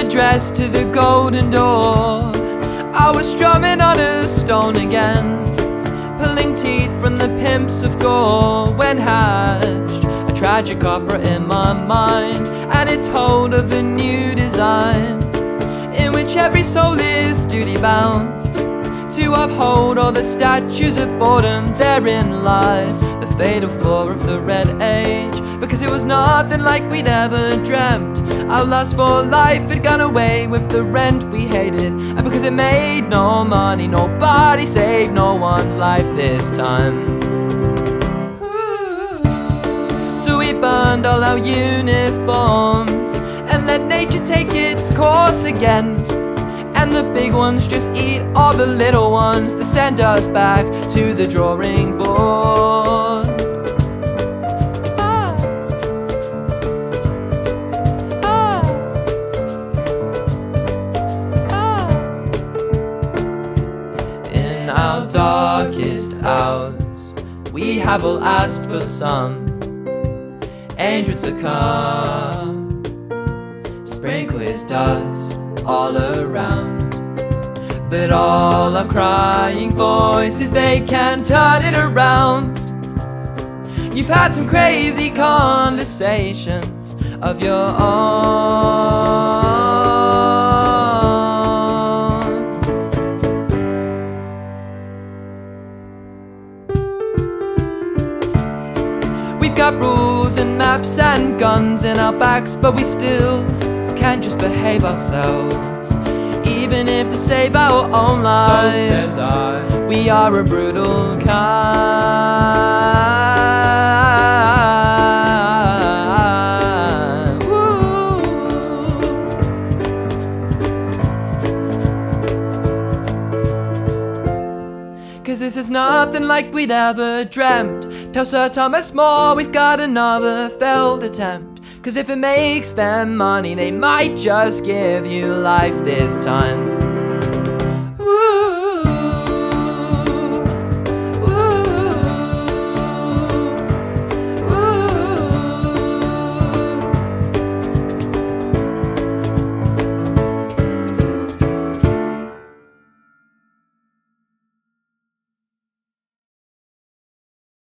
address to the golden door. I was strumming on a stone again, pulling teeth from the pimps of gore, when hatched a tragic opera in my mind, and it told of a new design, in which every soul is duty bound to uphold all the statues of boredom. Therein lies the fatal flaw of the red age, because it was nothing like we'd ever dreamt. Our lust for life had gone away with the rent we hated, and because it made no money, nobody saved no one's life this time. So we burned all our uniforms and let nature take its course again, and the big ones just eat all the little ones that send us back to the drawing board. In our darkest hours, we have all asked for some angel to come, sprinkle his dust all around. But all our crying voices, they can't turn it around. You've had some crazy conversations of your own. We've got rules and maps and guns in our backs, but we still can't just behave ourselves, even if to save our own lives. So says I, we are a brutal kind. Woo. 'Cause this is nothing like we'd ever dreamt. Tell Sir Thomas More we've got another failed attempt, 'cause if it makes them money, they might just give you life this time.